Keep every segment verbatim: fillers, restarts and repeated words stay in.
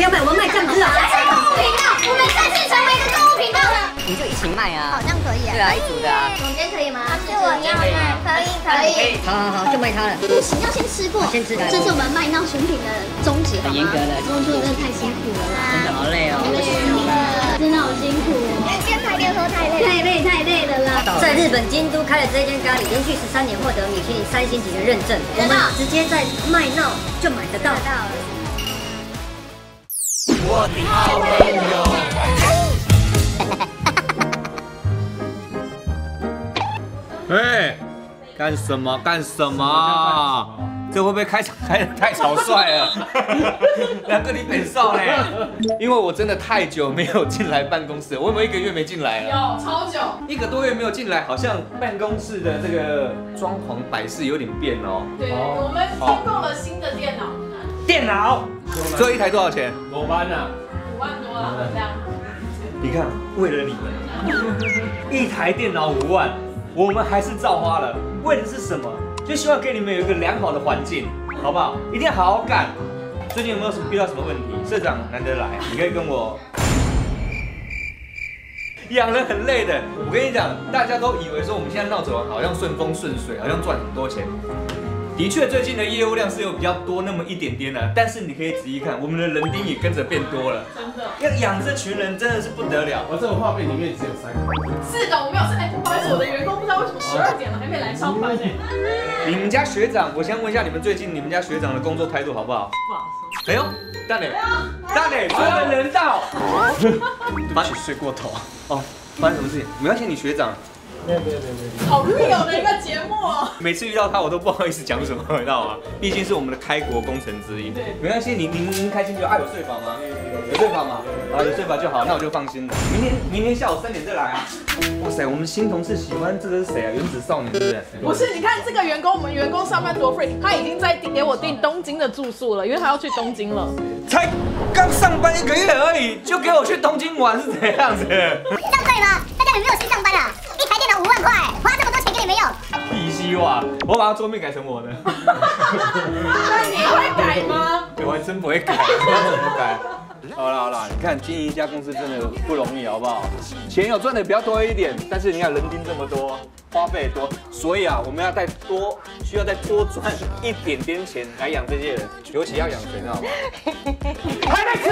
要买，我们卖酱汁啊！ 频道，我们正式成为一个购物频道了。 我们就一起卖啊！ 好像可以啊。 对啊，一组的啊。 总监可以吗？是我要卖，可以可以。 好好好，就卖它了。 不行，要先吃过。 先吃的。 这是我们卖闹选品的宗旨， 很严格的。 工作真的太辛苦了啦。 真的好累哦。 累了，真的好辛苦哦。跟排练说太累，太累太累了啦。 在日本京都开了这间咖喱，连续十三年获得米其林三星级的认证。我们直接在麦闹就买得到。我的好朋友。 哎，干什么干什么？这会不会开场开得太草率了？两个你本少呢？因为我真的太久没有进来办公室，我有没有一个月没进来了？ 有，超久， 一个多月没有进来，好像办公室的这个装潢摆饰有点变哦。 对，我们提供了新的电脑， 电脑，这一台多少钱？ 五万啊， 五万多了，这样。 你看，为了你们，一台电脑五万。我们还是照花了，为的是什么？就希望给你们有一个良好的环境，好不好？一定要好好干。最近有没有什么遇到什么问题？社长难得来，你可以跟我。养人很累的，我跟你讲，大家都以为说我们现在闹着玩，好像顺风顺水，好像赚很多钱。的确，最近的业务量是有比较多那么一点点的，但是你可以仔细看，我们的人丁也跟着变多了。 真的， 要养这群人真的是不得了。 我这个画面里面只有三个。 是的，我没有是哎，不好意思，我的员工不知道为什么十二点了还没来上班呢。 你们家学长，我想问一下你们最近你们家学长的工作态度好不好？ 不好说。 哎呦，大磊，大磊，说人人道。 一起睡过头。 哦，发生什么事情？没关系，你学长。 没有没有没有没有。 好 real 的一个节目哦。 每次遇到他，我都不好意思讲什么，你知道吗？毕竟是我们的开国功臣之一。 对， 没关系，你您您开心就啊，有睡饱吗？有睡饱吗？啊，有睡饱就好，那我就放心了。明天明天下午三点再来啊。哇塞，我们新同事喜欢这个是谁啊？原子少年是不是？ 不是，你看这个员工，我们员工上班多 free， 他已经在给我订东京的住宿了，因为他要去东京了。 才刚上班一个月而已，就给我去东京玩是怎样子？ 这样对吗？大家有没有心上班啊？一台电脑五万块，花这么多钱给你们用。 屁希望，我把它桌面改成我的。 那你会改吗？ 我还真不会改，不知道怎么改。好了好了，你看经营一家公司真的不容易，好不好？钱有赚的比较多一点，但是你看人丁这么多，花费多，所以啊，我们要再多，需要再多赚一点点钱来养这些人，尤其要养谁，知道吗？还没吃，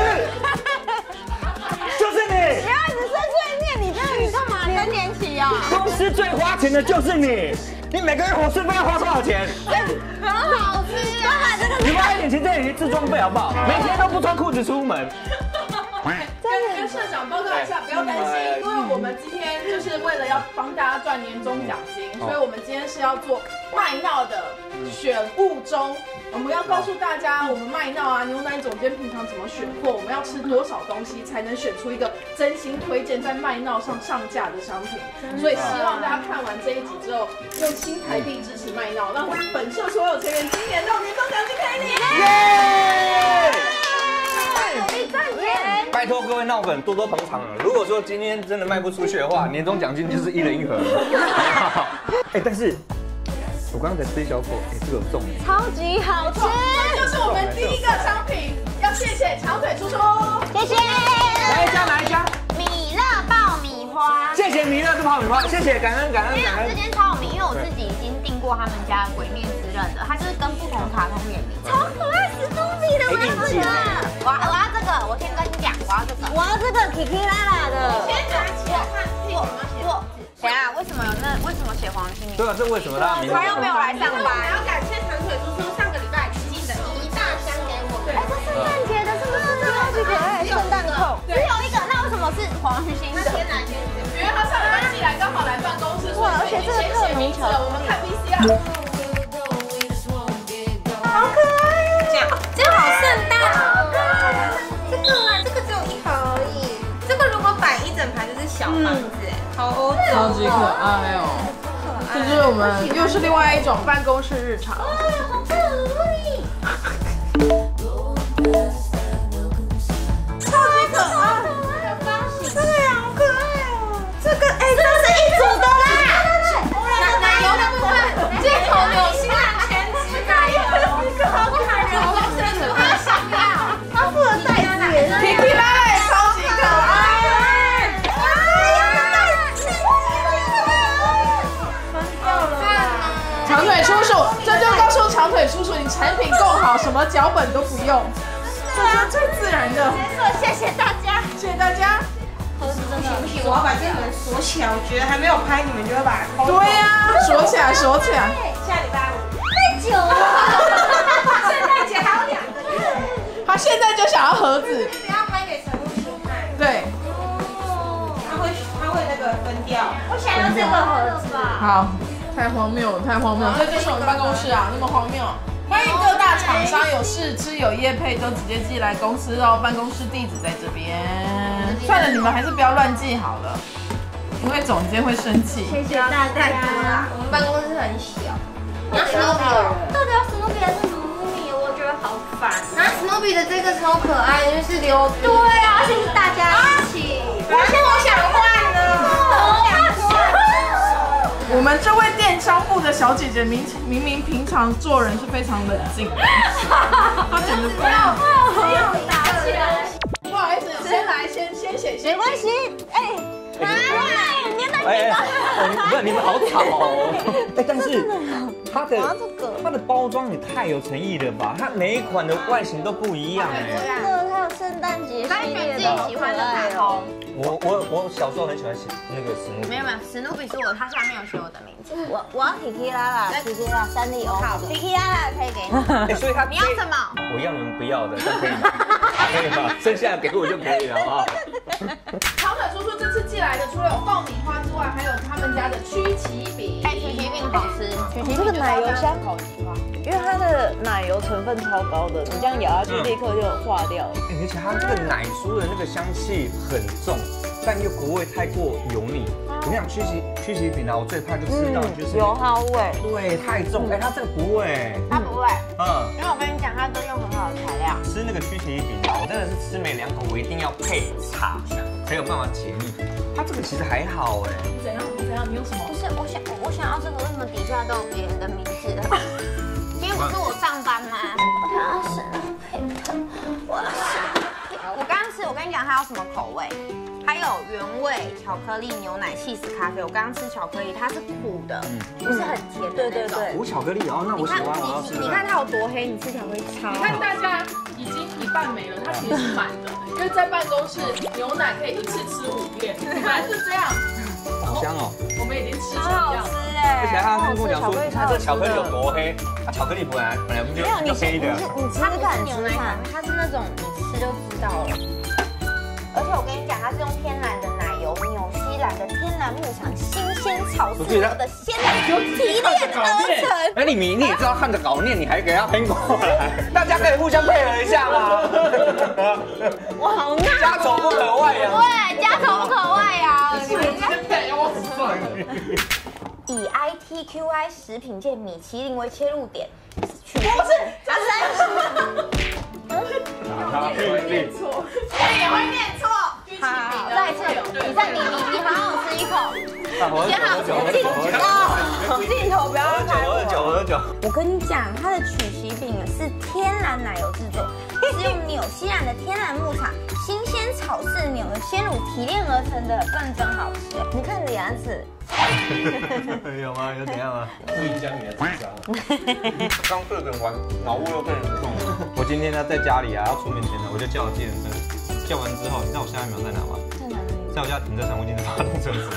就是你。 不要一直碎碎念，你这样你干嘛更年期啊？ 公司最花钱的就是你，你每个月伙食费要花多少钱？ 很好吃啊！ 你花一点钱在你的自装费好不好？每天都不穿裤子出门。 跟跟社长报告一下，不要担心，因为我们今天就是为了要帮大家赚年终奖金，所以我们今天是要做麦闹的选物中。我们要告诉大家，我们麦闹啊，牛奶总监平常怎么选货，我们要吃多少东西才能选出一个真心推荐在麦闹上上架的商品。所以希望大家看完这一集之后，用新台币支持麦闹，让本社所有成员今年都有年终奖金可以领。努力赚钱！ 拜托各位闹粉多多捧场了。如果说今天真的卖不出去的话，年终奖金就是一人一盒。哎，但是我刚才吃一小口，哎，这个有中哎， 超级好吃， 这就是我们第一个商品，要谢谢长腿叔叔， 谢谢。 哪一家哪一家？ 米乐爆米花， 谢谢米乐的爆米花，谢谢感恩感恩感恩。 这间超有名，因为我自己已经订过他们家的鬼灭之刃的，它就是跟不同卡通联名，超可爱，史努比的，我要这个，我要我要这个，我先跟你讲，我要这个，我要这个 Kiki 啦啦的， 先拿起来看，我我。等下，为什么有那为什么写黄心？ 对啊，这为什么他名字？ 他又没有来上班。 我要感谢长腿叔叔上个礼拜寄的一大箱给我。 哎，这圣诞节的是不是？超级可爱，圣诞扣。只有一个，那为什么是黄心的？ 先来先来， 因为他上礼拜寄来刚好来办公室， 哇，而且这个特名字了，我们看 V C R。 好可爱哟！ 这样这样好圣诞哦。这个啊，这个只有一盒而已。这个如果摆一整排就是小房子。好欧洲， 超级可爱哦！这就是我们又是另外一种办公室日常。 好可爱， 超级可爱， 这个也好可爱哦！这个哎，这是一组的啦！奶油的部分，街头有新浪全脂奶油，这个好可爱，好可爱，好想要！它附的袋子也是长腿叔叔，你产品够好，什么脚本都不用，这是最自然的。 没错，谢谢大家， 谢谢大家。 盒子真的不行，我要把这个门锁起来。我觉得还没有拍，你们就会把它抠走。 对呀，锁起来，锁起来。 下礼拜五。 太久了， 圣诞节还有两个月。 他现在就想要盒子。 你不要拍给陈露秀看。 对。 他会他会那个分掉。 我想要这个盒子吧。 好，太荒谬了，太荒谬了，这就是我们办公室啊，那么荒谬。欢迎各大厂商有试吃有业配都直接寄来公司哦，办公室地址在这边。算了，你们还是不要乱寄好了，因为总监会生气。 谢谢大家。 我们办公室很小。 那史努比哦， 到底要史努比还是鲁米？我觉得好烦。 那史努比的这个超可爱的，就是溜。 对啊，而且是大家一起。而且我想换了，我想换。 我们这位电商部的小姐姐明明明平常做人是非常冷静的，她简直不要不要打起来。 不好意思，先来先先写， 没关系，哎，来，你的哎哎，不是你们好吵哦！哎，但是它的它的包装也太有诚意了吧？它每一款的外形都不一样哎。 真的，它有圣诞节系列的，好可爱哦。 我我我小时候很喜欢写那个史努比。 没有没有，史努比是我，它下面有写我的名字。我我要 Kiki 拉拉，Kiki 拉三丽鸥。好 ，Kiki 拉拉可以给你。 哎，所以它你要什么？ 我要你们不要的，这可以吗？可以吗？剩下给我就可以了，好不好？ 长腿叔叔这次寄来的，除了有爆米花之外，还有他们家的曲奇饼。 哎，曲奇饼好吃，曲奇这个奶油香口奇怪， 因为它的奶油成分超高的，你这样咬下去立刻就化掉了。 而且它这个奶酥的那个香气很重，但又不会太过油腻。我跟你讲，曲奇曲奇饼啊，我最怕就吃到就是油耗味， 对，太重。哎，它这个不会， 它不会， 嗯， 因为我跟你讲，它都用很好的材料。 吃那个曲奇饼啊，我真的是吃没两口，我一定要配茶才有办法解腻。它这个其实还好哎。 怎样？怎样？你用什么？ 不是，我想我想要这个，为什么底下都有别人的名字？今天不是我上班吗？我要是配的，我要是。我刚刚吃，我跟你讲，它有什么口味？还有原味巧克力牛奶起司咖啡。我刚刚吃巧克力，它是苦的，不是很甜的那种。 无巧克力哦，那我喜欢，我要试试。 你看它有多黑，你吃巧克力超好。 你看大家已经一半没了，它其实是满的，因为在办公室牛奶可以一次吃五片，本来是这样。 好香哦！ 我们已经吃成这样。 而且他跟我讲说，他这巧克力有多黑，它巧克力本来本来不就就黑的。 你吃吃看，牛奶糖，它是那种你吃就知道了。而且我跟你讲，它是用天然的奶油，纽西兰的天然牧场新鲜草饲料的鲜奶油提炼而成。 哎，你你你也知道看着稿念，你还给他喷过来，大家可以互相配合一下嘛。 我好闹。 家丑不可外扬。 对，家丑不可外扬。以 I T Q I 食品界米其林为切入点，取不是它是。 他会念错，也会念错。好，再一次，你再你你你好好吃一口，先好吃镜头，镜头不要拍我。 喝酒喝酒。 我跟你讲，它的曲奇饼是天然奶油制作，是用纽西兰的天然牧场新鲜草饲牛的鲜乳提炼而成的，认真好吃。你看你的牙齿。 有吗？有怎样吗？ 不影响你的智商。 刚睡整完，脑雾又更严重。我今天呢在家里啊，要出门前呢，我就叫了计程车。叫完之后，你知道我下一秒在哪吗？ 在哪里？ 在我家停车场附近的发动车子。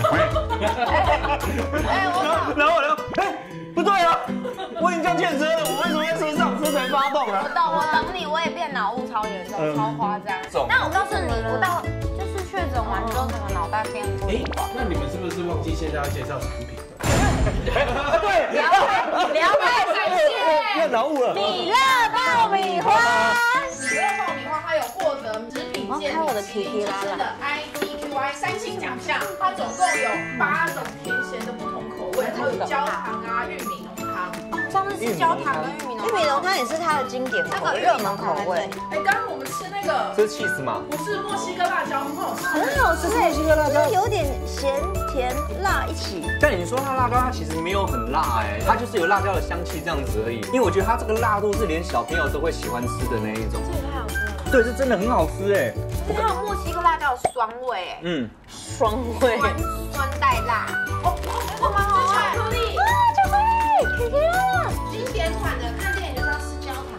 哎，我懂。 然后然后，哎，不对啊，我已经叫计程车了，我为什么在车上车才发动啊？ 我懂，我懂你，我也变脑雾超严重，超夸张。但我告诉你，我到就是确诊完之后，整个脑袋变不灵光。 那你们是不是忘记现在要介绍产品？ 对， 聊开聊开感谢。 又脑雾了。 米乐爆米花。 米乐爆米花它有获得食品界米其林之的 I T Q I 三星奖项，它总共有八种甜咸的不同口味，还有焦糖啊、玉米浓汤。 上次是焦糖跟玉米浓汤， 玉米浓汤也是它的经典口味，热门口味。 哎，刚刚我们吃那个， 这是 cheese 吗？ 不是墨西哥辣椒，很好吃。 很好吃，墨西哥辣椒有点咸甜辣一起。 但你说它辣椒，它其实没有很辣哎，它就是有辣椒的香气这样子而已。因为我觉得它这个辣度是连小朋友都会喜欢吃的那一种。 这也太好吃了。 对，是真的很好吃哎。 而且它有墨西哥辣椒的酸味哎。 嗯， 双味。 酸酸带辣。哦，这个蛮好吃。巧克力。 啊，巧克力，可以了。 经典款的看店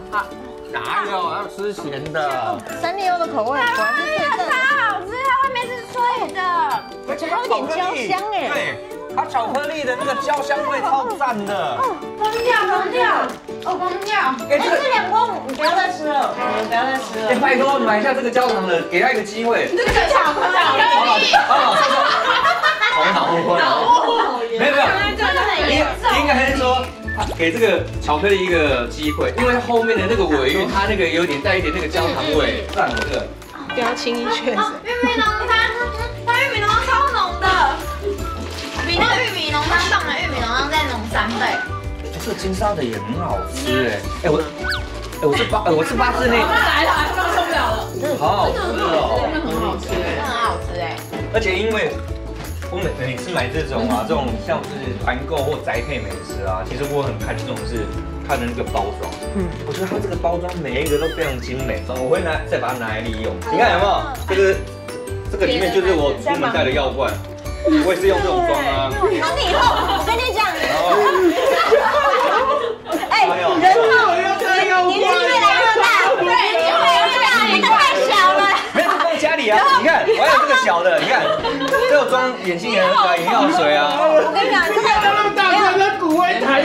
好。 哪有要吃咸的？ 三丽鸥的口味果然是最正的，超好吃，它外面是脆的， 而且有点焦香哎。 对，它巧克力的那个焦香味超赞的。 疯掉疯掉，哦疯掉！哎，这两锅你不要再吃了，不要再吃了。 哎，拜托买一下这个焦糖的，给他一个机会。 这个巧克力。 好脑雾哦。没有没有，应应该是说。给这个巧克力一个机会，因为后面的那个尾韵，它那个有点带一点那个焦糖味，赞这个。 不要轻易确诊。 玉米浓汤，它玉米浓汤超浓的，比那个玉米浓汤上的玉米浓汤再浓三倍。 这个金沙的也很好吃哎，哎我，哎我是八，我是八字内。 妈来了，妈受不了了。 好好吃哦， 真的很好吃哎， 很好吃哎。 而且因为。我每每次买这种啊，这种像是团购或宅配美食啊，其实我很看重的是它的那个包装。嗯，我觉得它这个包装每一个都非常精美，我会拿再把它拿来利用。你看有没有？这个这个里面就是我出门带的药罐，我也是用这种装啊。 那你以后我跟你讲，哎，人号年纪越来越大，对，年纪越来越大，你的太小了。 没有放家里啊，你看我还有这个小的，你看。这有装眼镜眼水、眼药水啊！ 我跟你讲，这个那么大颗的骨灰台。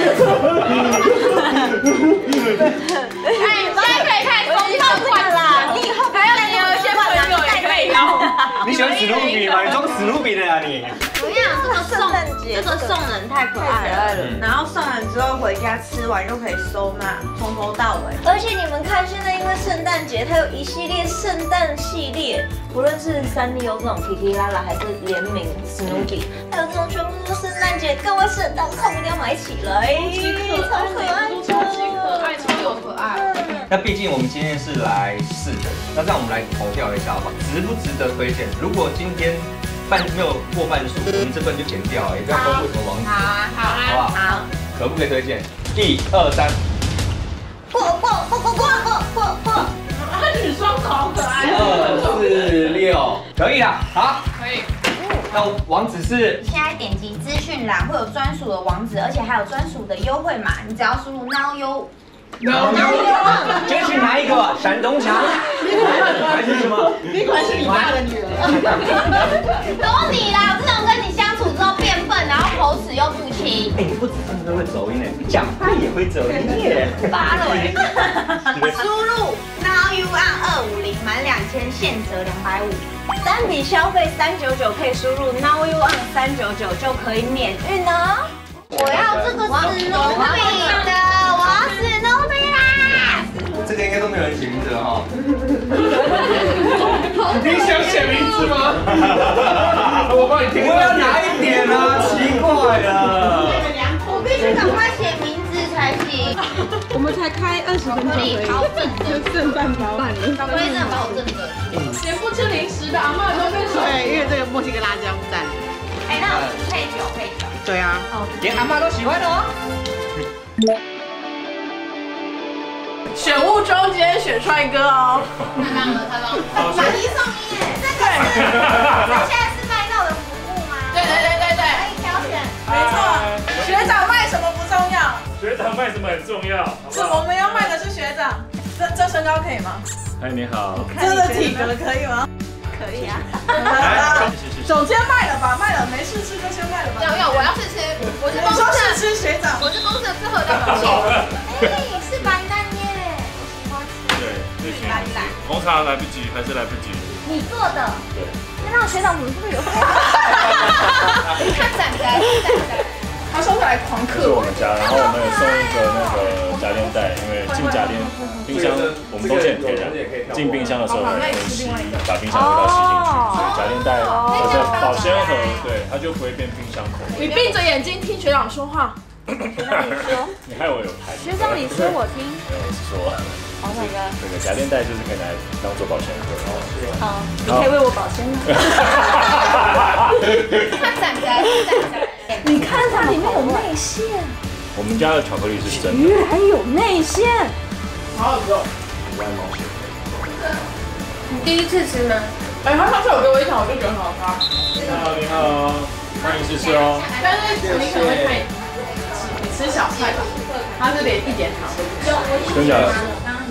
哎，现在可以看松到这个啦，你以后还要你有一些朋友也可以用。 你喜欢史努比吗？你装史努比的呀你？ 我跟你讲，这个圣诞节，这个送人太可爱了。 然后送完之后回家吃完又可以收纳，从头到尾。 而且你们看，现在因为圣诞节，它有一系列圣诞系列，不论是三丽鸥这种 Kiki 啦啦，还是联名史努比，还有这种全部都是圣诞节，各位圣诞控一定要买起来，超可爱， 超级可爱，超有可爱。 那毕竟我们今天是来试的，那让我们来投票一下好不好？值不值得推荐？如果今天半没有过半数，我们这份就填掉，也不要公布什么网址， 好啊，好啊， 好不好？好，可不可以推荐？一二三， 过过过过过过过过， 啊，女双子好可爱。 二四六，可以啦，好， 可以。 那网址是现在点击资讯栏会有专属的网址，而且还有专属的优惠码，你只要输入 now 优。 决取哪一个？闪东强还是什么？ 你管是你爸的女儿。 都你啦！我这种跟你相处之后变笨，然后口齿又不清。 哎，你不止唱歌会走音哎，你讲话也会走音耶。 发了哎！输入 now you on 二五零满两千现折两百五，单笔消费三九九可以输入 now you on 三九九就可以免运哦。我要这个史努比的，我要史努比啦！ 这个应该都没有人写名字了哈。 你想写名字吗？我帮你听。 我要哪一点啊？奇怪了。 我必须赶快写名字才行。 我们才开二十分钟而已， 好正就圣诞包办理。 巧克力真的把我震的。 连不吃零食的阿嬤都被手。 对，因为这个墨西哥辣椒蘸。 哎，那我配酒配酒。 对啊。 连阿妈都喜欢的哦。 选物中今天选帅哥哦。 太棒了，太棒了！买一送一耶！这个是，这现在是卖到的服务吗？ 对对对对对， 可以挑选。 没错。学长卖什么不重要， 学长卖什么很重要，好不是好？ 我们要卖的是学长。这这身高可以吗？ 哎，你好。 这个体格可以吗？ 可以啊。 总监卖了吧，卖了，没事吃就先卖了吧。 要要，我要试吃，我是你说试吃学长， 我是公司的适合的表现。哎，是白蛋耶，我喜欢吃。 对，这群红茶来不及，还是来不及。 你做的。 对。 那让学长怎么这么有？看展开，展开。 他收回来狂这是嗑。 我们家，然后我们有送一个那个家电袋，因为进家电冰箱我们东西很天然，进冰箱的时候很容易吸，把冰箱味道吸进去，所以家电袋或者保鲜盒，对，它就不会变冰箱口味。 你闭着眼睛听学长说话。 学长你说， 你害我有台。 学长你说我听。 没有，我是说。Oh my god！这个家电袋就是可以拿来当做保鲜盒。 好，你可以为我保鲜吗？它展开，展开。你看它里面有内馅。 我们家的巧克力是真的。 居然有内馅。 好好吃哦。 你第一次吃吗？ 哎，他上次有给我一条，我就觉得很好吃。 你好，你好，欢迎试吃哦。 但是你可能会太，你吃小菜吧，它是连一点糖都不吃。 真假的？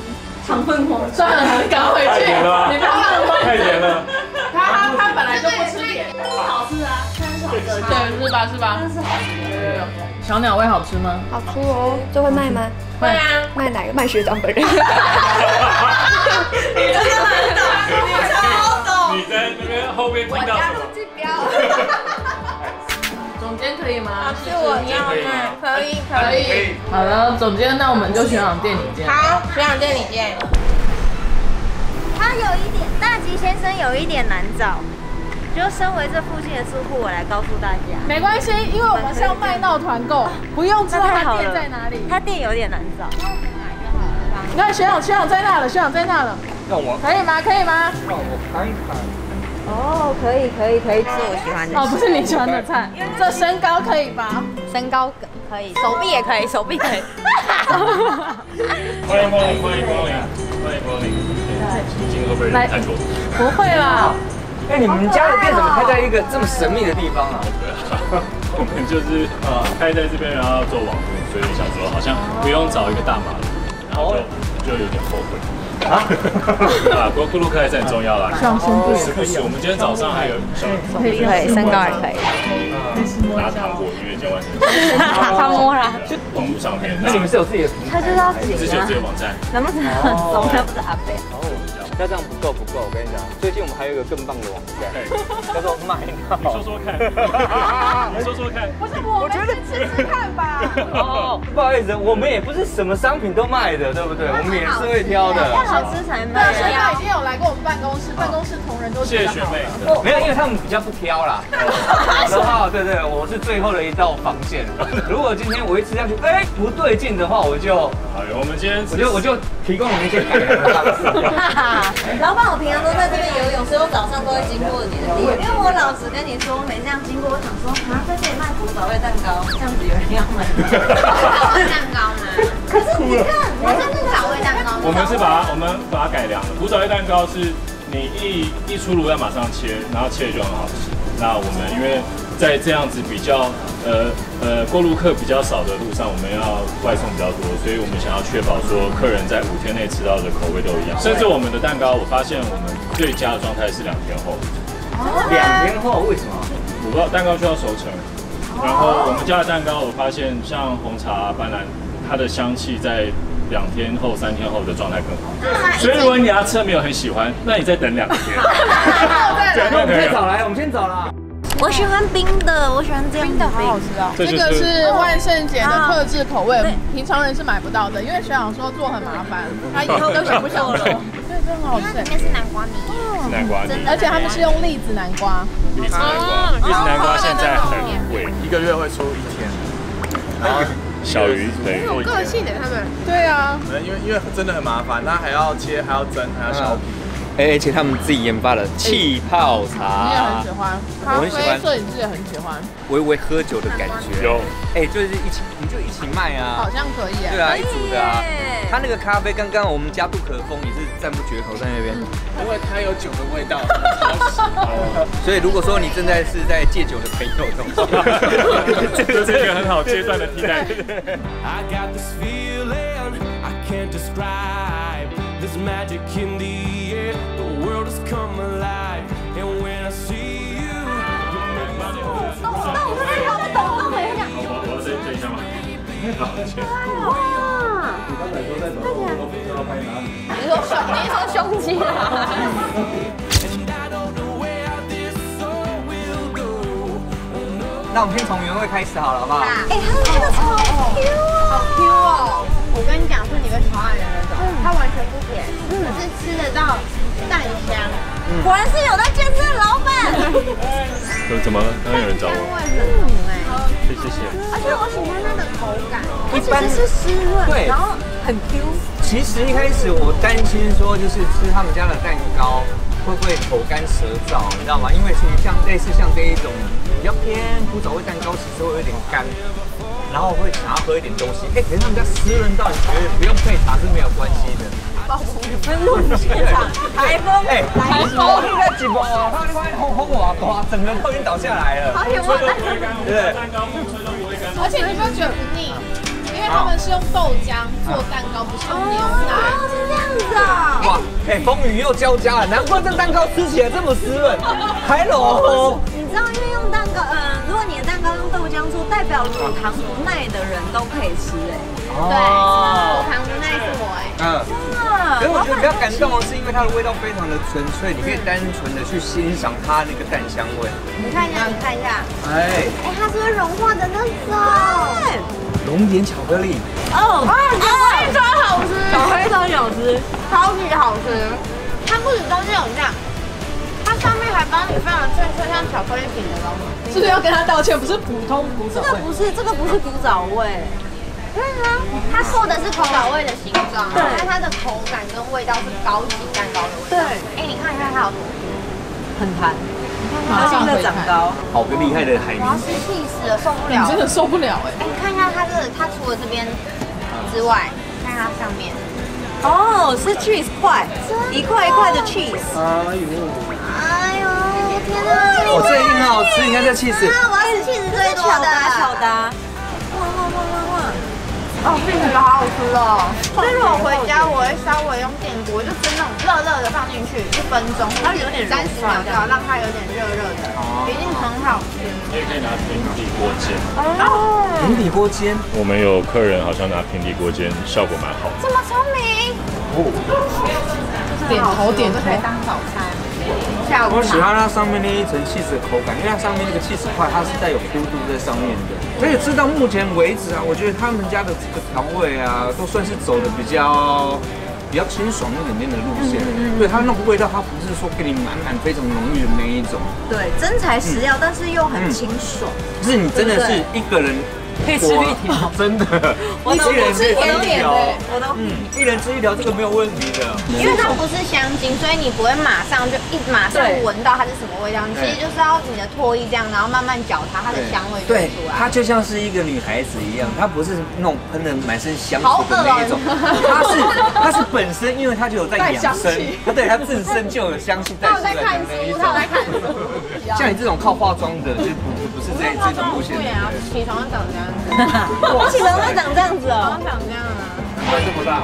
糖分狂，算了，赶快回去。 太甜了吧？ 你不要让我太甜了。 他他他本来就不吃甜， 好吃啊，真的是好吃。 对，是吧？是吧？ 真的是好吃。 小鸟胃好吃吗？ 好吃哦，这会卖吗？ 会啊。 卖哪个？卖学长本人。 你真的很懂，你超懂。 你在那边后面听到什么？ 记标。 总监可以吗？ 是我要卖，可以可以。 好了，总监，那我们就学长店里见。 好，学长店里见。 他有一点，大吉先生有一点难找。就身为这附近的住户，我来告诉大家， 没关系，因为我们是要卖闹团购，不用知道他店在哪里。 他店有点难找。 你看学长，学长在那了，学长在那了。 让我可以吗？可以吗？ 让我看一看。 哦，可以可以可以，是我喜欢的。 哦，不是你喜欢的菜。这身高可以吧？ 身高可以，手臂也可以，手臂可以。 欢迎光临，欢迎光临，欢迎光临。已经会不会太多？ 不会啦。 哎，你们家的店怎么开在一个这么神秘的地方啊？ 我们就是呃开在这边，然后做网络，所以想说好像不用找一个大马路，然后就就有点后悔。啊，啊，不过顾路客还是很重要啦。 上身部时不时，我们今天早上还有小可以可以，身高也可以。 拿糖果，因为今天晚上他摸了， 网络上面。 那你们是有自己的平台？ 他就是要紧自己有啊自己的网站。 能不能很怂？那不是阿贝。 哦，那这样不够不够，我跟你讲，最近我们还有一个更棒的网站，叫做麦闹。 你说说看，你说说看。 不是我，我觉得吃吃看吧。 哦，不好意思，我们也不是什么商品都卖的，对不对？我们也是会挑的。 好吃才对， 卖。 学长已经有来过我们办公室，办公室同仁都觉得好了。 没有，因为他们比较不挑啦。好的话，对对，我是最后的一道防线。如果今天我一吃下去，哎，不对劲的话，我就， 好，我们今天我就我就提供你们一些改良的方式。 老板，我平常都在这边游泳，所以我早上都会经过你的店。因为我老实跟你说，我每这样经过，我想说，啊，在这里卖古早味蛋糕，这样子有人要买。古早味蛋糕吗？可是你看，我是古早味蛋糕。 我们是把它我们把它改良了。古早味蛋糕是你一一出炉要马上切，然后切就很好吃。那我们因为在这样子比较呃呃过路客比较少的路上，我们要外送比较多，所以我们想要确保说客人在五天内吃到的口味都一样。甚至我们的蛋糕，我发现我们最佳的状态是两天后。 两天后为什么？ 我不知道蛋糕需要熟成，然后我们家的蛋糕，我发现像红茶、斑斓，它的香气在两天后、三天后的状态更好。所以如果你牙齿没有很喜欢，那你再等两天。 那我们先找来，我们先找啦。 我喜欢冰的，我喜欢这样的，好好吃啊！ 这个是万圣节的特制口味，平常人是买不到的，因为学长说做很麻烦，他以后都想不想做。对，真的好吃。 里面是南瓜泥， 是南瓜泥， 而且他们是用栗子南瓜。 栗子南瓜，栗子南瓜现在很贵， 一个月会出一天。然后小鱼对， 有个性的他们。 对啊， 因为因为真的很麻烦，它还要切，还要蒸，还要削皮。 而且他们自己研发的气泡茶， 你也很喜欢，咖啡摄影师也很喜欢， 微微喝酒的感觉。 有， 哎，就是一起，你就一起卖啊， 好像可以哎。 对啊，一组的啊。他那个咖啡，刚刚我们家杜可风也是赞不绝口在那边， 因为它有酒的味道。 所以如果说你正在是在戒酒的朋友的话， 这是一个很好阶段的替代品。 I got this feeling I can't describe. There's magic in the air. The world has come alive. And when I see you, you make my heart. 那我在看不懂，那我也讲。 我我要再等一下吗？好，切。 哇！你说胸，你说胸肌啦。 那我们先从原味开始好了，好不好？ 哎，它的这个超 Q 哦， 好 Q 哦！我跟你讲，是你会超爱的那种，它完全不甜，可是吃得到蛋香。 果然是有在健身的老板。 怎么了？刚刚有人找我。 香味很浓哎， 谢谢谢。 而且我喜欢它的口感，它其一般实是湿润， 对然后很 Q。 其实一开始我担心说，就是吃他们家的蛋糕会不会口干舌燥，你知道吗？因为其实像类似像这一种比较偏古早味蛋糕，其实会有点干，然后会想要喝一点东西。哎，可是他们家湿润到你觉得不用配茶是没有关系的。 分录现场，台风， 哎，台风现在几波啊？他那块红红瓦哇，整个都已经倒下来了。 好有味道， 对不对？ 蛋糕吹都不会干， 而且你不会觉得不腻，因为他们是用豆浆做蛋糕，不是用牛奶。 是这样子啊！ 哇，哎，风雨又交加了，难怪这蛋糕吃起来这么湿润，还浓。 你知道，因为用蛋糕，嗯，如果你的蛋糕用豆浆做，代表乳糖不耐的人都可以吃，哎。 对，乳糖不耐是我哎。 嗯。可是我觉得比较感动的是，因为它的味道非常的纯粹，你可以单纯的去欣赏它那个蛋香味。 你看一下，你看一下。 哎。 哎，它是会融化的那种。 熔点巧克力。 哦，啊，巧克力超好吃， 巧克力超好吃， 超级好吃。它不止东西有这样，它上面还帮你放了脆脆像巧克力饼的东西。 是不是要跟他道歉？不是普通古早味， 这个不是，这个不是古早味。 对啊，它做的是古早味的形状， 对， 但它的口感跟味道是高级蛋糕的味道。 对， 哎，你看一下它有多很弹。它现在长高， 好个厉害的海绵！我要吃气死了，受不了！ 真的受不了哎！ 哎，你看一下它这个，它除了这边之外，看它上面。 哦，是 cheese 块，一块一块的 cheese。 哎呦！ 哎呦，天哪！ 哦，这一定很好吃，你看这 cheese。 我要吃 cheese 最多的， 巧达。哇哇哇哇哇！ 哦，这个好好吃哦！所以如果回家，我会稍微用电锅，就蒸那种热热的放进去，一分钟，它有点三十秒就好，让它有点热热的，一定很好吃。 你也可以拿平底锅煎。 哦， 平底锅煎， 我们有客人好像拿平底锅煎，效果蛮好的。 这么聪明！ 哦， 点头点头， 可以当早餐。 我喜欢它上面那一层起司的口感，因为它上面那个起司块，它是带有弧度在上面的。而且直到目前为止啊，我觉得他们家的这个调味啊，都算是走的比较比较清爽一点点的路线。嗯嗯、对，它那个味道，它不是说给你满满非常浓郁的那一种。 对，真材实料，嗯、但是又很清爽。 就是你真的是一个人。 可以吃一条， 真的， 我都一人吃一条， 我都， 嗯，一人吃一条，这个没有问题的。 因为它不是香精，所以你不会马上就一马上闻到它是什么味道。你其实就是要你的唾液这样，然后慢慢嚼它，它的香味就会出来。 它就像是一个女孩子一样，她不是那种喷的满身香水的那一种，她是她是本身，因为她就有在养生，她对她自身就有香气带出来的那一种。 她在看书， 像你这种靠化妆的，就不不是这这种路线。 对啊，起床长这样。 我起床会长这样子哦， 长这样啊， 这么大吗？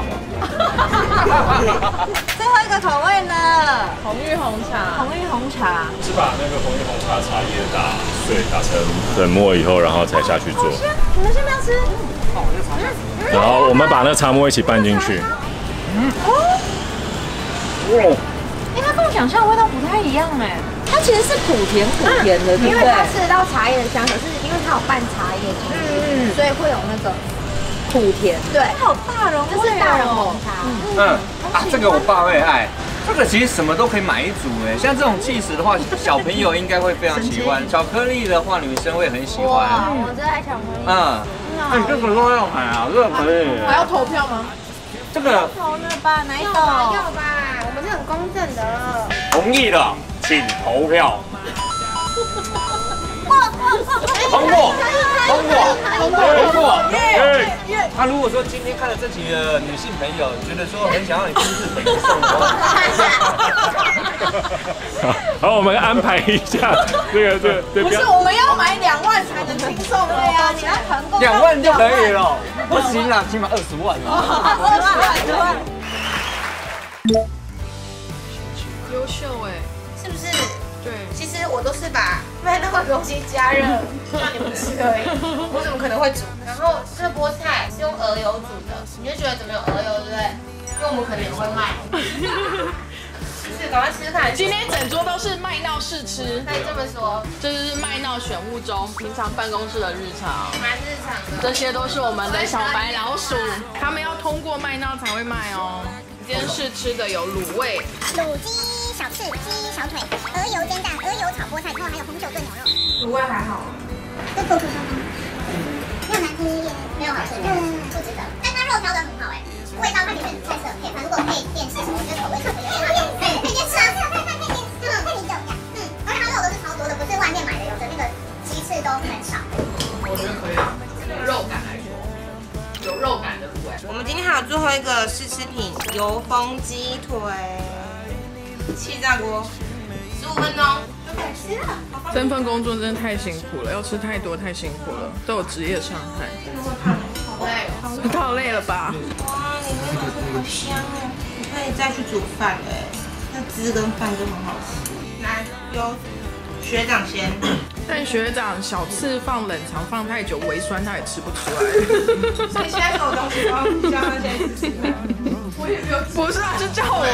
最后一个口味呢？ 红玉红茶， 红玉红茶是把那个红玉红茶茶叶打碎，打成粉末以后，然后才下去做。 你们先不要吃。 然后我们把那茶末一起拌进去。 嗯哦。哇。哎，它跟我想象的味道不太一样哎。它其实是苦甜苦甜的，对不对？ 因为它吃得到茶叶的香，可是因为它有拌茶叶进去，嗯，所以会有那个苦甜。 对， 好大人味哦， 这是大人红茶。 嗯啊，这个我爸会爱。这个其实什么都可以买一组哎，像这种起司的话，小朋友应该会非常喜欢。巧克力的话，女生会很喜欢。 哇，我最爱巧克力。 嗯，哎，这个都要买啊，这个可以。 还要投票吗？ 这个投了吧，哪一种？ 要吧，我们是很公正的。 同意的，请投票。通过，通过，通过，通过。他如果说今天看了这几个女性朋友，觉得说很想要你亲自陪送的话， 好，我们安排一下这个这这不是我们要买两万才能轻松的呀，你要团购两万就可以了，不行啦，起码二十万啊， 二十万，二十万。 优秀哎， 是不是？ 对， 其实我都是把麦那个东西加热，让你们吃而已。我怎么可能会煮？然后这个菠菜是用鹅油煮的，你就觉得怎么有鹅油，对不对？因为我们可能也会卖。是，赶快吃看。 今天整桌都是麦闹试吃， 可以这么说。 这就是麦闹选物中平常办公室的日常， 蛮日常的。 这些都是我们的小白老鼠，他们要通过麦闹才会卖哦。今天试吃的有卤味、 卤鸡、小翅、鸡小腿、鹅油煎蛋、鹅油炒菠菜，然后还有红酒炖牛肉。 卤味还好， 这够不够？没有难吃，也没有好吃，嗯，不值得。但它肉调得很好哎，味道它里面菜色配饭，如果配电视什么，我觉得口味特别有点好。对，配电视啊，配配配电视，嗯，配米酒一样，嗯，而且它肉都是超多的，不是外面买的，有的那个鸡翅都很少。 我觉得可以啊，这个肉感来说，有肉感的卤味。 我们今天还有最后一个试吃品，油封鸡腿，气炸锅，十五分钟就可以吃了。 这份工作真的太辛苦了，要吃太多太辛苦了，都有职业伤害。 好累，好太累了吧？ 哇，你那个好香哦！你可以再去煮饭哎，那汁跟饭就很好吃。来，有学长先。 但学长小刺放冷藏放太久，微酸他也吃不出来。 所以现在所有东西都要叫他先吃。 我也没有，不是啊，是叫我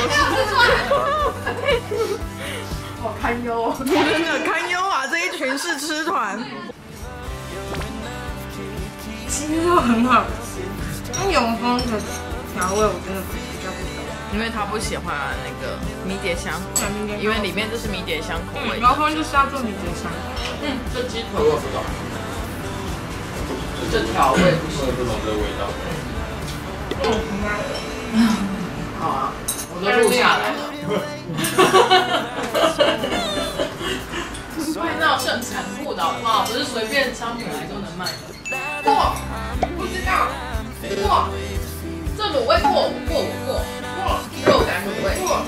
吃。好堪忧哦，真的堪忧啊！这一群是吃团。 鸡肉很好吃，但永丰的调味我真的比较不懂， 因为他不喜欢那个迷迭香，因为里面就是迷迭香口味。 永丰就是要做迷迭香。 嗯，这鸡腿我知道，这调味不是不懂这个味道。 嗯， 好啊，我都录下来了。卖到盛产铺的好不好？不是随便商品来就能卖的。过，不知道。过，这卤味过过过过，肉感卤味过。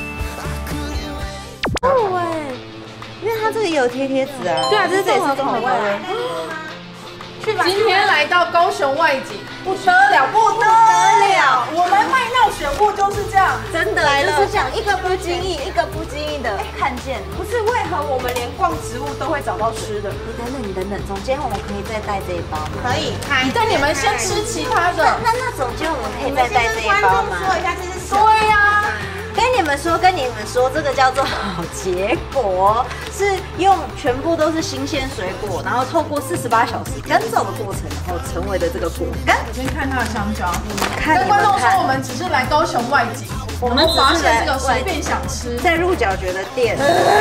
哦哎，因为它这里有贴贴纸啊。对啊，这是这也是综合口味。 今天来到高雄外景，不得了，不得了！我们麦闹选物就是这样， 真的就是这样，一个不经意，一个不经意的看见。 不是为何我们连逛植物都会找到吃的？ 你等等，你等等，总监我们可以再带这一包吗？ 可以， 你带你们先吃其他的。 那那总监我们可以再带这一包吗？ 说一下这是什么？对呀。 跟你们说，跟你们说，这个叫做好结果，是用全部都是新鲜水果，然后透过四十八小时干燥的过程，然后成为的这个果干。 我先看它的香蕉， 看跟观众说，我们只是来高雄外景，我们发现这个随便想吃， 在鹿角蕨的店。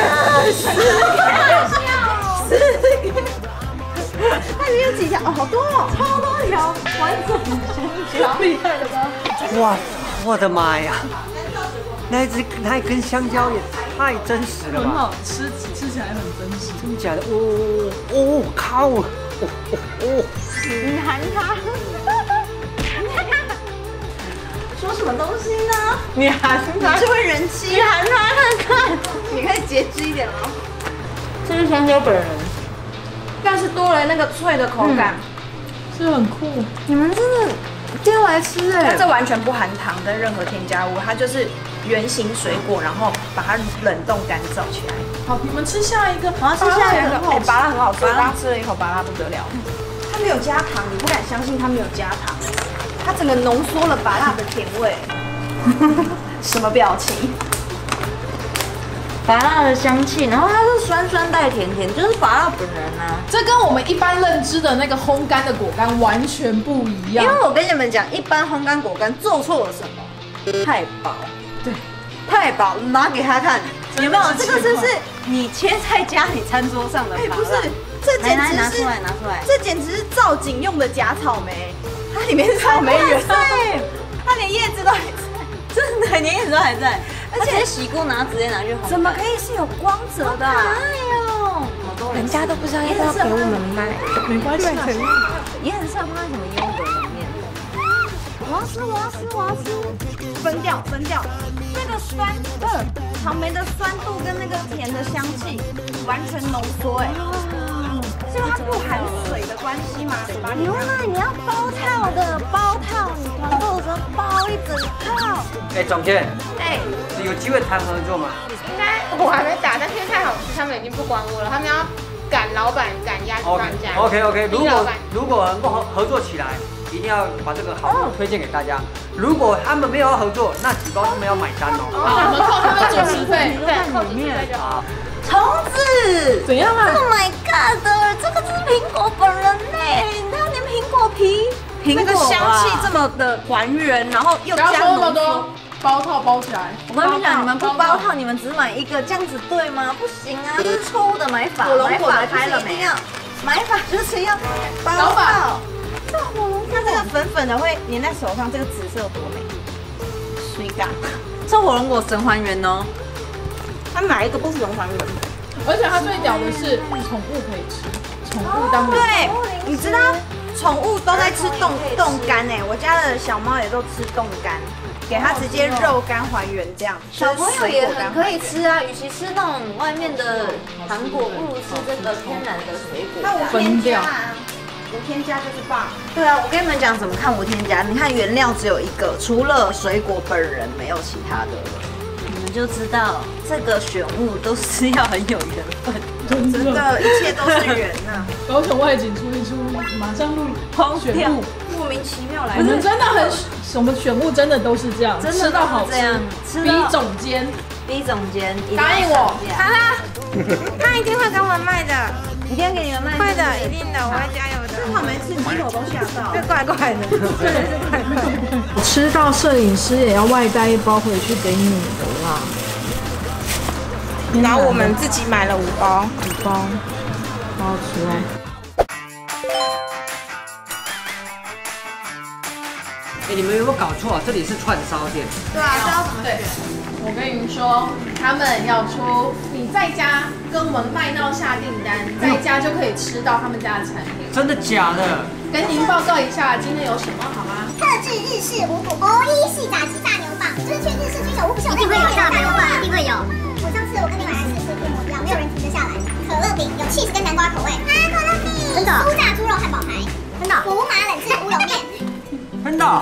它里面有几条？哦，好多哦，超多条，完整的香蕉，厉害了吧？ 哇，我的妈呀！那一只那一根香蕉也太真实了吧！ 很好吃，吃起来很真实。 真的假的？哦哦靠！哦哦哦！ 你喊他，说什么东西呢？你喊他，这位人妻，你喊他看看，你可以节制一点吗？这是香蕉本人， 但是多了那个脆的口感， 是很酷。 你们真的丢来吃哎！ 它这完全不含糖跟任何添加物，它就是圆形水果，然后把它冷冻干燥起来。 好，你们吃下一个， 我要吃下一个。哎，芭乐很好吃，我刚吃了一口芭乐不得了。它没有加糖，你不敢相信它没有加糖，它整个浓缩了芭乐的甜味。什么表情？ 芭乐的香气，然后它是酸酸带甜甜，就是芭乐本人啊。 这跟我们一般认知的那个烘干的果干完全不一样。 因为我跟你们讲，一般烘干果干做错了什么？太薄。对，太薄，拿给他看，有没有？这个就是你切在家里餐桌上的。哎， 不是，这简直是拿出来，拿出来， 这简直是造景用的假草莓，它里面是草莓园，它连叶子都还在， 真的，连叶子都还在，而且洗过拿直接拿去烘。 怎么可以是有光泽的？ 可爱哦！人家都不知道要不要给我们卖， 没关系， 也很适合放在什么优格里面。我要吃，我要吃，我要吃， 分掉，分掉。那个酸的草莓的酸度跟那个甜的香气完全浓缩，哎，是因为它不含水的关系吗？ 牛奶你要包套的，包套，你团购的时候包一整套。 哎，总监， 哎， 有机会谈合作吗？ 应该我还没打，但是太好吃，他们已经不管我了，他们要赶老板赶鸭子涨价。 OK OK， 如果如果能够合合作起来。一定要把这个好物推荐给大家。如果他们没有要合作，那几包他们要买单哦。 我们扣他们主持费， 对，扣里面就好。 虫子， 怎样啊 ？Oh my god！这个是苹果本人呢，它连苹果皮、苹果那个香气这么的还原，然后又加浓缩。 包套包起来。 我跟你们讲，你们不包套，你们只买一个，这样子对吗？不行啊，这是错误的买法。买法开了没有？买法就是要包套。 这火龙果，它这个粉粉的会粘在手上，这个紫色有多美，水感。 这火龙果神还原哦， 它哪一个不是神还原？ 而且它最屌的是宠物可以吃，宠物当对，你知道宠物都在吃冻冻干哎，我家的小猫也都吃冻干，给它直接肉干还原这样。 小朋友也很可以吃啊，与其吃那种外面的糖果，不如吃这个天然的水果。 那我分掉。 无添加就是棒。 对啊，我跟你们讲怎么看无添加，你看原料只有一个，除了水果本人没有其他的了，你们就知道这个选物都是要很有缘分，真的，一切都是缘呐。 高雄外景出一出，马上录选物， 莫名其妙来。 可是真的很，我们选物真的都是这样， 真的吃到好吃， 吃逼总监， 逼总监答应我， 好啦，他一定会给我们卖的。 一定要给你们卖， 会的，一定的，我会加油的。 正好没吃鸡头都吓到， 这怪怪的，真的是怪怪的。 吃到摄影师也要外带一包回去给你的啦。 然后我们自己买了五包， 五包，好好吃哦。 哎，你们有没有搞错？这里是串烧店。 对啊，这要怎么选？ 我跟你们说，他们要出，你在家跟我们麦闹下订单，在家就可以吃到他们家的产品。 真的假的？ 跟您报告一下今天有什么好吗？ 特制日式五谷欧一系炸鸡炸牛蒡，就是全日式居酒屋不是有一定会有炸牛蒡，一定会有。 我上次我跟另外来试吃一模一样，没有人停得下来。可乐饼有 cheese 跟南瓜口味，啊，可乐饼，真的。酥炸猪肉汉堡排，真的。胡麻冷制乌龙面， 真的。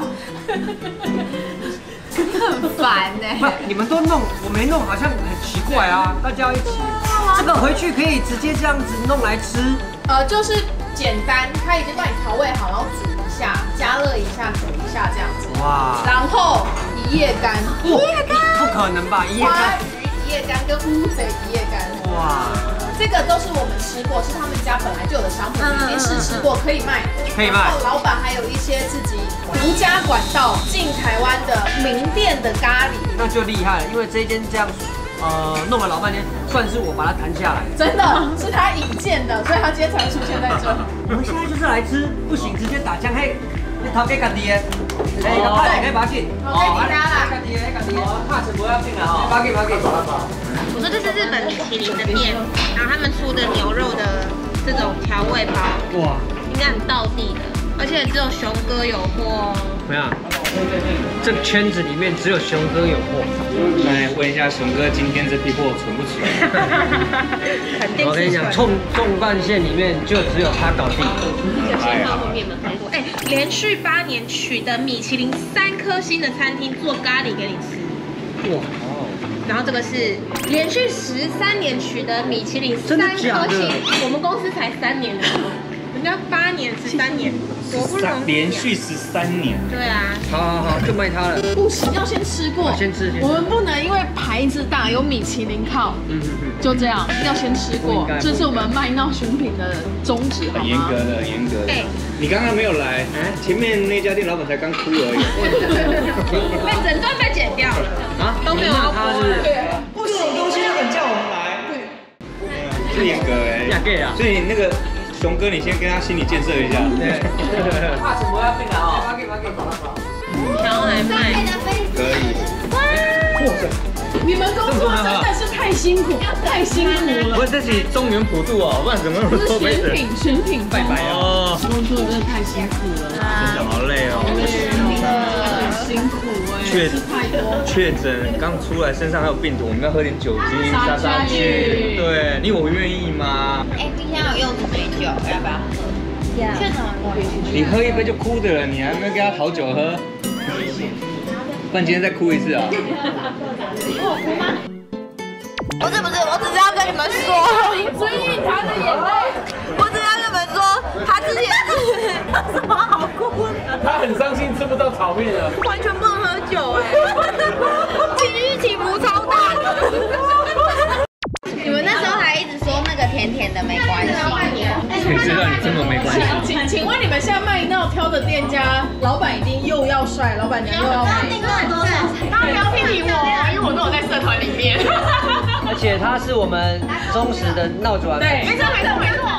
很烦呢。 不，你们都弄，我没弄，好像很奇怪啊。大家一起，这个回去可以直接这样子弄来吃。 呃，就是简单，他已经帮你调味好，然后煮一下，加热一下，煮一下这样子。哇！然后一夜干， 一夜干，不可能吧？一夜干， 一夜干跟乌贼一夜干。哇！这个都是我们吃过，是他们家本来就有的商品，已经试吃过，可以卖， 可以卖。 然后老板还有一些自己独家管道进台湾的名店的咖喱， 那就厉害了，因为这一间这样，呃，弄了老半天，算是我把它谈下来。 真的是他引荐的，所以他今天才会出现在这。 我们现在就是来吃，不行直接打枪，嘿，你头给家己的，哎，那怕你可以把紧， 哦，给你啦， 家己的，家己的，怕什么要紧啊？把紧，把紧。 我说这是日本米其林的店，然后他们出的牛肉的这种调味包，哇，应该很道地的，而且只有熊哥有货。 怎么样？这个圈子里面只有熊哥有货。 来问一下熊哥，今天这批货存不存？ 肯定。 我跟你讲，重重饭线里面就只有他搞定。 有些泡面们开过，哎，连续八年取得米其林三颗星的餐厅做咖喱给你吃。哇！然后这个是连续十三年取得米其林三颗星，我们公司才三年的，人家八年十三年，多不容易。 连续十三年。 对啊。 好好好，就卖它了。 不行，要先吃过。 先吃。 我们不能因为牌子大有米其林靠，嗯嗯嗯，就这样，要先吃过。这是我们麦闹选品的宗旨，好吗？ 很严格的，严格的。你刚刚没有来，前面那家店老板才刚哭而已。 被整段被剪掉了啊，都没有要播。 不行，东西要叫我们来。 是严格哎，所以那个熊哥，你先跟他心理建设一下。对。 怕什么要进来哦？把给把给，走了走。 调来卖。 可以。 你们工作真的是太辛苦，太辛苦了。 不是这是中原普渡哦，不然怎么那么多杯子？ 选品选品拜拜哦。 工作真的太辛苦了， 真的好累哦。 很辛苦哎，吃太多。 确诊刚出来，身上还有病毒，我们要喝点酒精杀杀去。对，你我愿意吗？ 哎，冰箱有柚子美酒，要不要喝？确诊了， 你喝一杯就哭的了，你还没有给他讨酒喝？不然今天再哭一次啊！ 我哭吗？不是不是，我只是要跟你们说， 追忆他的眼泪。 我只是要跟你们说，他之前有什么好哭的？ 他很伤心，吃不到炒面了， 完全不能喝酒哎，情绪起伏超大的。你们那时候还一直说那个甜甜的没关系， 谁知道你这么没关系？ 请请问你们现在麦闹挑的店家，老板一定又要帅，老板娘又要美。 当然不要批评我，因为我都有在社团里面。 而且他是我们忠实的闹转粉。 对，没错没错没错。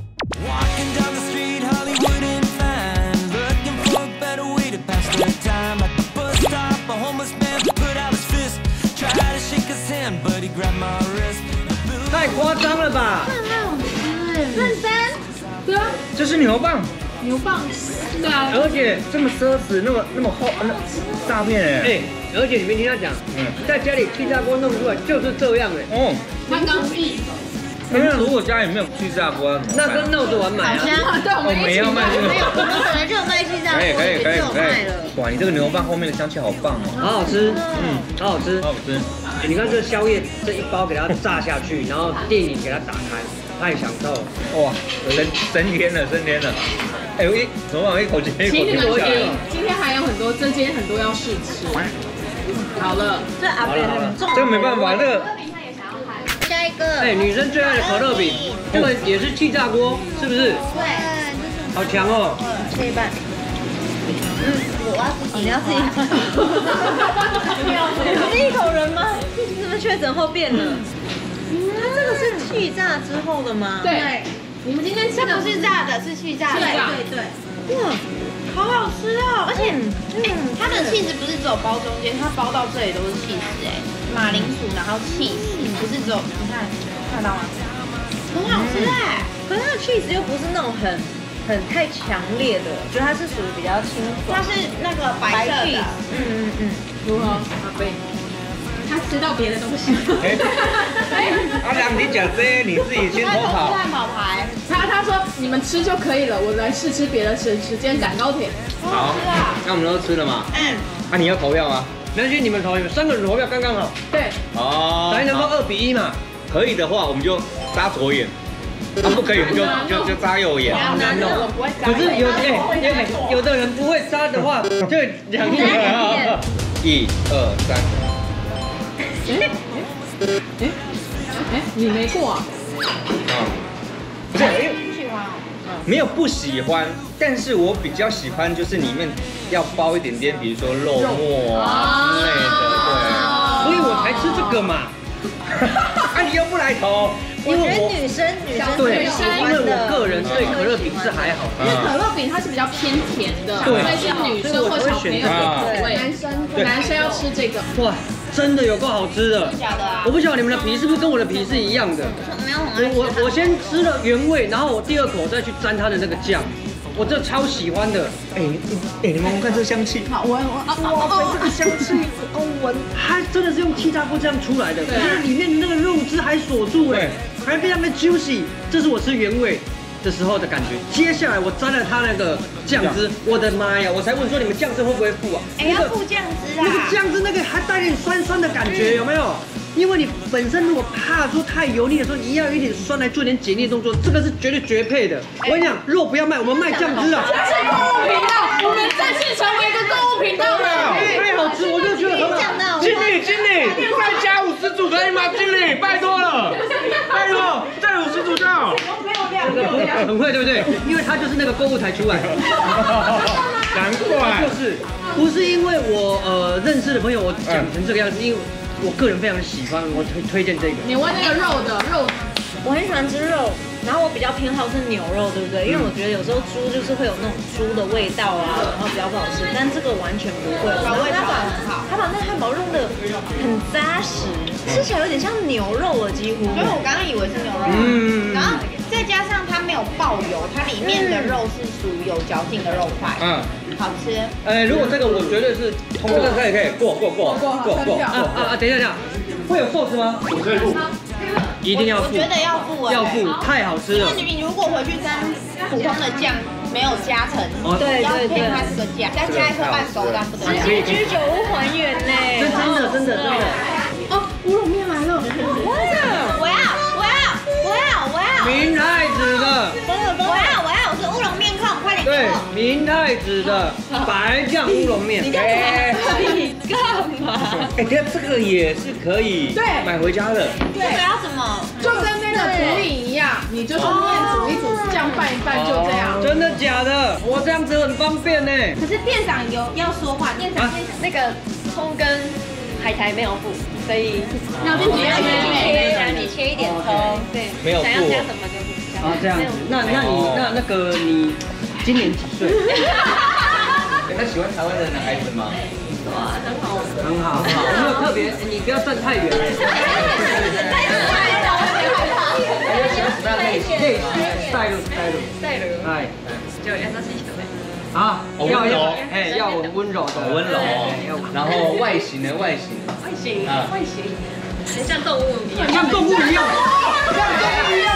太夸张了吧！ 认真？ 对啊，这是牛蒡。 牛蒡，对啊。 而且这么奢侈，那么那么厚，那大片哎。 哎，而且你没听他讲，嗯，在家里气炸锅弄出来就是这样哎。 哦， 他刚毅。 因为如果家里没有气炸锅， 那跟闹着玩买啊。 对，我们我们要卖这个。 没有，我们本来就有卖气炸锅， 可以可以可以可以就有卖了。。 哇，你这个牛饭后面的香气好棒哦。 好好吃， 嗯， 好好吃。 好好吃。 你看这宵夜这一包给它炸下去，然后电影给它打开，太享受了。 哇，升升天了，升天了。哎，我一怎么办？我一口接一口请你们接下来听，今天还有很多，这今天很多要试吃。好了， 这阿贝很重， 这个没办法，这个下一个， 哎，女生最爱的可乐饼，这个也是气炸锅，是不是？ 对， 好强哦！ 切一半。嗯，我要自己，你要自己。你是一口人吗？你怎么确诊后变了？它这个是气炸之后的吗？ 对，你们今天吃的不是炸的，是气炸的。 对对对。哇，好好吃哦！而且，哎，它的气质不是只有包中间，它包到这里都是气质哎，马铃薯然后气质，不是只有你看看到吗？很好吃哎，可是它的气质又不是那种很。很太强烈的，我觉得它是属于比较清爽。它是那个白色的，嗯嗯嗯， 如何？阿贝，他吃到别的东西。 阿良，你讲这些你自己先偷跑。 汉堡排。 他他说你们吃就可以了，我来试吃别的，省时间赶高铁。 好，那我们都吃了吗？ 嗯。 啊，你要投票吗？ 没关系，你们投，三个人投票刚刚好。 对。 哦。 才能够二比一嘛。 可以的话，我们就扎左眼。啊，不可以，我们就就就扎右眼。 好难哦。可是有哎，有的人不会扎的话，就两眼。 一二三。 哎哎哎，你没过啊？ 啊，不是，因为不喜欢哦。 没有不喜欢，但是我比较喜欢就是里面要包一点点，比如说肉末啊之类的，对。 所以我才吃这个嘛。 啊，你又不来投？ 我觉得女生女生对，因为我个人对可乐饼是还好， 因为可乐饼它是比较偏甜的，所以是女生或小朋友的口味。男生男生要吃这个。 哇，真的有够好吃的。 假的啊？ 我不晓得你们的皮是不是跟我的皮是一样的。 没有很爱吃。 我我先吃了原味，然后我第二口再去沾它的那个酱。我这超喜欢的，哎哎，你们闻看这香气， 好闻闻， 哇，这个香气，哦闻，它真的是用气炸锅这样出来的，可是里面的那个肉汁还锁住哎，还非常的 juicy， 这是我吃原味的时候的感觉。接下来我沾了它那个酱汁，我的妈呀，我才问说你们酱汁会不会付啊？ 哎，要付酱汁啊， 那个酱汁那个还带点酸酸的感觉，有没有？因为你本身如果怕说太油腻的时候，你要有一点酸来做点解腻动作，这个是绝对绝配的。我跟你讲，肉不要卖，我们卖酱汁啊。 这是购物频道，我们正式成为一个购物频道了。 太好吃，我就觉得很好。 经理，经理，再加五十组可以吗？经理，拜托了，拜托，再五十组就好。 很会，对不对？因为它就是那个购物台出来的。 难怪。 就是，不是因为我呃认识的朋友我讲成这个样子，因为。我个人非常喜欢，我推推荐这个。 你问那个肉的肉， 我很喜欢吃肉，然后我比较偏好是牛肉，对不对？因为我觉得有时候猪就是会有那种猪的味道啊，然后比较不好吃，但这个完全不会， 调味调很好， 它把那个汉堡弄得很扎实，吃起来有点像牛肉了几乎。 所以我刚刚以为是牛肉，嗯，然后再加上它没有爆油，它里面的肉是属于有嚼劲的肉块，嗯。好吃。 呃，如果这个我绝对是通过，可以可以过过过过过过啊啊啊！等一下等一下，会有寿司吗？ 我可以付， 一定要付。 我觉得要付啊， 要付，太好吃了。 因为你如果回去沾普通的酱，没有加成， 对对对， 它这个酱，再加一颗半熟蛋不得了。 居酒屋还原呢， 真的真的真的。 哦，乌龙面来了！ 哇！我要我要我要我要！ 明太子的， 我要我要，我是乌龙面控，快点给对， 我！ 明太子的白酱乌龙面。 你干嘛？你干嘛？ 哎，等下这个也是可以对买回家的。 这个要什么？ 就跟那个普林一样，你就是面煮一煮，酱拌一拌，就这样。 真的假的？我这样子很方便呢。 可是店长有要说话，店长那个葱跟海苔没有付，所以要自己切， 想你切一点葱，对， 没有付。 想要加什么就付。 啊，这样子，那那你那那个你今年几岁？ 他喜欢台湾的男孩子吗？ 哇，很好， 很好，很好。有没有特别？你不要站太远。可以带路带路带路，哎，就優しい人ね。啊，要要，哎，要温柔的， 温柔。然后外形呢？外形。 外形，外形，很像动物一样， 像动物一样，像动物一样。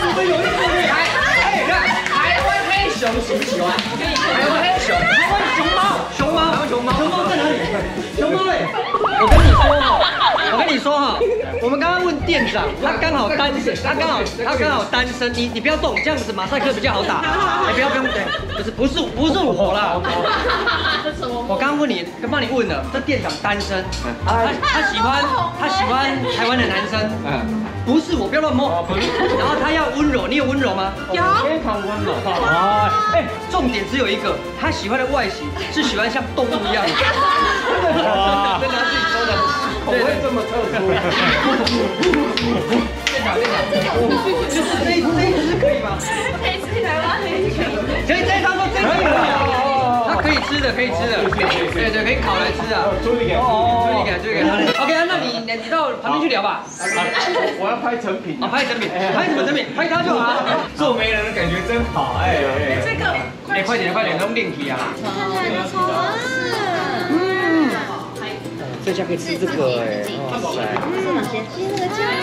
们喜不喜欢？台湾还有熊，台湾熊猫，熊猫，台湾熊猫，熊猫在哪里？熊猫嘞！我跟你说哈，我跟你说哈，我们刚刚问店长，他刚好单身，他刚好他刚好单身，你你不要动，这样子马赛克比较好打。你不要不用对，不是不是不是我啦。我刚刚问你，刚帮你问了，这店长单身，他他喜欢他喜欢台湾的男生，嗯，不是我不要乱摸，然后他要温柔，你有温柔吗？ 有， 非常温柔。啊，哎，重点只有一个，他喜欢的外形是喜欢像动物一样的。真的真的真的他自己说的，口味这么特殊。店长店长，就是这一这一只可以吗？ 可以吃台湾黑熊。 可以这一张说这可以吗？它可以吃的，可以吃的，对对，可以烤来吃啊。注意点，注意点，注意点。OK， 那你你到旁边去聊吧。 我要拍成品。 啊，拍成品，拍什么成品？拍它就好了。 做媒人的感觉真好，哎。 这个， 哎，快点快点，用练体啊。 看起来就超好吃。 嗯。这下可以吃这个哎，哇塞。 是哪些？这个酱。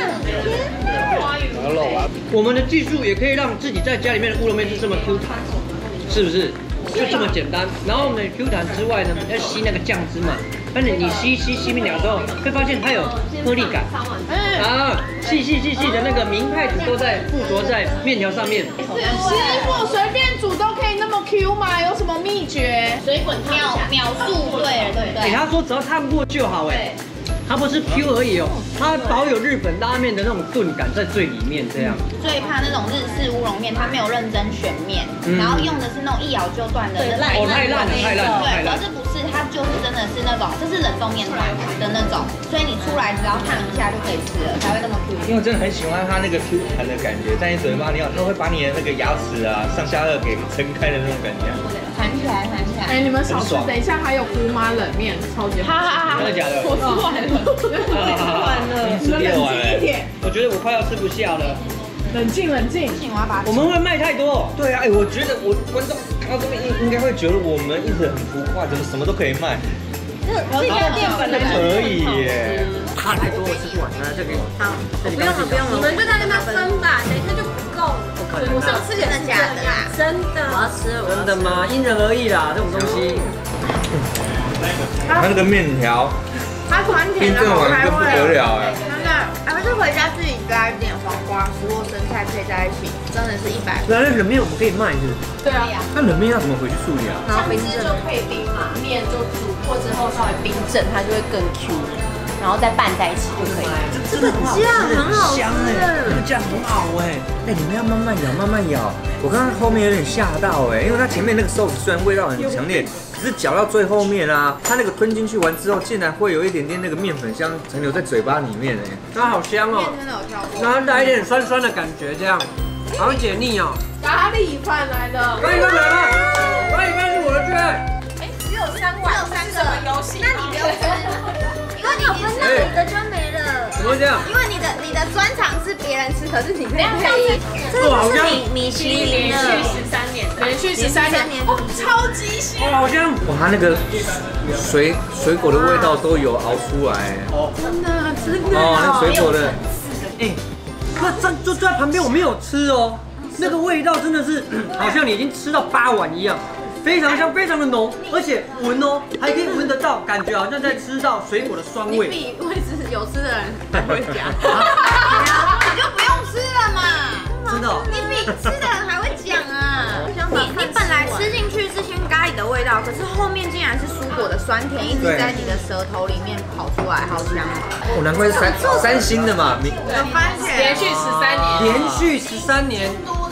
好了啊。我们的技术也可以让自己在家里面的乌龙面是这么 Q 弹，是不是？就这么简单。然后呢 ，Q 弹之外呢，要吸那个酱汁嘛。但是你吸吸吸面条之后，会发现它有颗粒感，啊，细细细细的那个明太子都在附着在面条上面。 师傅随便煮都可以那么 Q 吗？有什么秘诀？ 水滚秒秒速对了，对不对？ 给他说只要烫过就好哎。它不是 Q 而已哦，它保有日本拉面的那种炖感在最里面，这样。 最怕那种日式乌龙面，它没有认真选面，然后用的是那种一咬就断的烂哦，太烂了，太烂了， 对，可是不是，它就是真的是那种，这是冷冻面团的那种，所以你出来只要烫一下就可以吃了，才会那么 Q。 因为我真的很喜欢它那个 Q 弹的感觉，在你嘴巴里，它会把你的那个牙齿啊上下颚给撑开的那种感觉。 弹起来，弹起来。 哎，你们少吃，等一下还有姑妈冷面，超级好吃。 真的假的？ 我吃完了， 吃完了， 你们冷静一点。 我觉得我快要吃不下了。 冷静，冷静。 我要把我们会卖太多。 对啊，哎，我觉得我观众看到这边应应该会觉得我们一直很浮夸，怎么什么都可以卖？ 这这个淀粉的可以耶。 怕太多我吃不完，那这个好，不用了不用了，你们就在那边分吧，等一下就不够。我上次真的假的啦？真的。我要吃， 真的吗？因人而异啦，这种东西。 它那个面条， 它团甜的， 我还会不得了哎。 真的，还是回家自己加一点黄瓜丝或生菜配在一起，真的是一百。 原来冷面我们可以卖是不是？ 对啊。 那冷面要怎么回去处理啊？ 然后冰镇就配冰嘛，面就煮过之后稍微冰镇，它就会更 Q。然后再拌在一起就可以了。 这个酱很好吃， 这个酱很好哎，哎，你们要慢慢咬，慢慢咬。我刚刚后面有点吓到哎，因为它前面那个寿司虽然味道很强烈，可是嚼到最后面啊，它那个吞进去完之后，竟然会有一点点那个面粉香残留在嘴巴里面哎， 它好香哦，然后带一点酸酸的感觉，这样好解腻哦。 咖喱饭来了， 咖喱饭来了，咖喱饭是我的最爱。 哎，只有三碗， 只有三个游戏， 那你不要吃。因为你分到你的就没了， 怎么会这样？ 因为你的你的专长是别人吃，可是你可以配。这个是米米其林连续十三年，连续十三年，哦，超级香！ 哇，好香！ 哇，它那个水水果的味道都有熬出来。 哦，真的真的。 哦，那水果的， 哎，那站就在旁边，我没有吃哦，那个味道真的是好像你已经吃到八碗一样。非常香，非常的浓，而且闻哦，还可以闻得到，感觉好像在吃到水果的酸味。 你比会吃有吃的人还会讲，你就不用吃了嘛。 真的？ 你比吃的人还会讲啊！你你本来吃进去是先咖喱的味道，可是后面竟然是蔬果的酸甜，一直在你的舌头里面跑出来，好香哦！ 我难怪是三三星的嘛， 有番茄， 连续十三年， 连续十三年。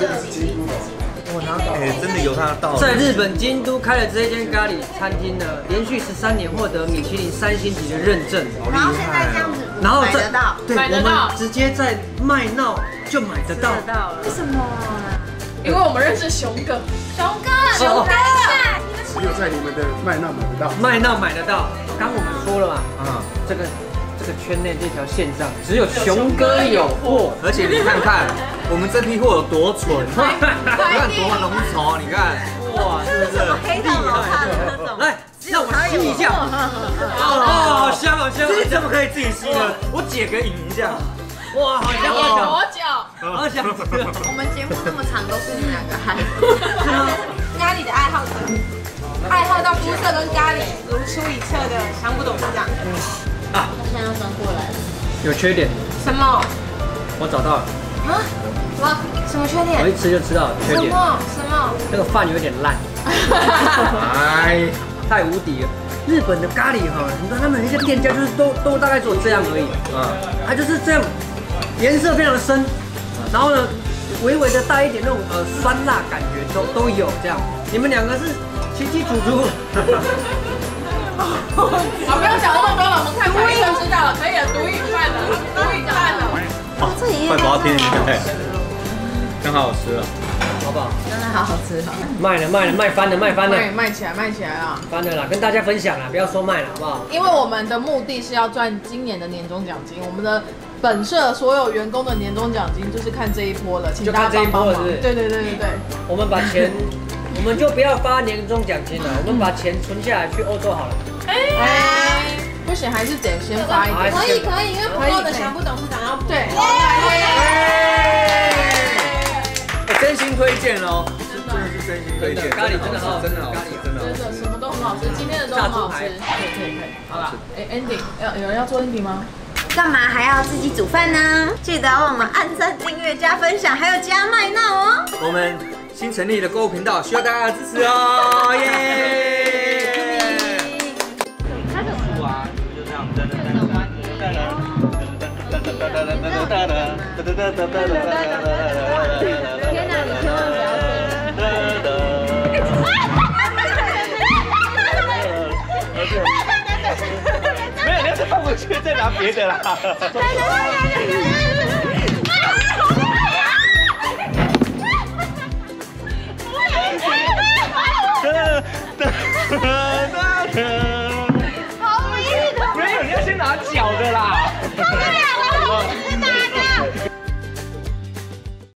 哎，真的有它的道理。 在日本京都开了这间咖喱餐厅呢，连续十三年获得米其林三星级的认证， 然后现在这样子， 然后买得到， 对，我们直接在麦闹就买得到。 为什么？ 因为我们认识熊哥， 熊哥，熊哥， 只有在你们的麦闹买得到， 麦闹买得到。刚我们说了嘛，啊，这个。这个圈内这条线上只有熊哥有货， 而且你看看我们这批货有多纯，你看多浓稠，你看，哇，是不是？ 黑到老怕的那种。 来，让我吸一下。哦，好香，好香！ 这怎么可以自己吸呢？我姐可以饮一下。 哇，好香，好香！ 左脚， 而且想吃。 我们节目那么长，都是你们两个嗨。 咖喱的爱好者，爱好到肤色跟咖喱如出一辙的强不董事长。 啊， 他现在要转过来了。 有缺点， 什么？ 我找到了。 啊？什么？什么缺点？ 我一吃就知道缺点。 什么？什么？ 那个饭有点烂。哎，太无敌了。日本的咖喱哈，你知道他们那些店家就是都都大概只有这样而已啊，它就是这样，颜色非常的深，然后呢，微微的带一点那种呃酸辣感觉都都有这样。你们两个是奇奇楚楚。 好，不要讲那么多了，我们看法医生知道了，可以了，毒瘾犯了，毒瘾犯了。 哦，这一快不要听你的，真好吃了。 好不好？真的好好吃哈！ 卖了卖了卖翻了卖翻了， 对，卖起来卖起来了， 翻了啦，跟大家分享啦，不要说卖了好不好？ 因为我们的目的是要赚今年的年终奖金，我们的本社所有员工的年终奖金就是看这一波了，请大家帮帮忙。对对对对对， 我们把钱，我们就不要发年终奖金了，我们把钱存下来去欧洲好了。 哎，不行，还是得先发一点。 可以可以，因为不够的强不董事长要补。 对。 真心推荐哦，真的是真心推荐， 咖喱真的好， 真的好吃，真的真的什么都很好吃，今天的都很好吃，可以可以可以，好了，哎 ending 要有人要做 ending 吗？ 干嘛还要自己煮饭呢？记得帮我们按赞、订阅、加分享，还有加麦闹哦。 我们新成立的购物频道需要大家的支持哦，耶！ 开始树啊，就这样，噔噔噔噔噔噔噔噔。 天哪，你千万不要没有，你要是放回去再拿别的啦。